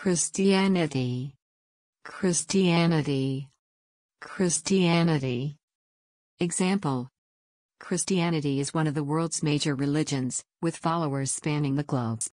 Christianity, Christianity, Christianity. Example: Christianity is one of the world's major religions, with followers spanning the globe.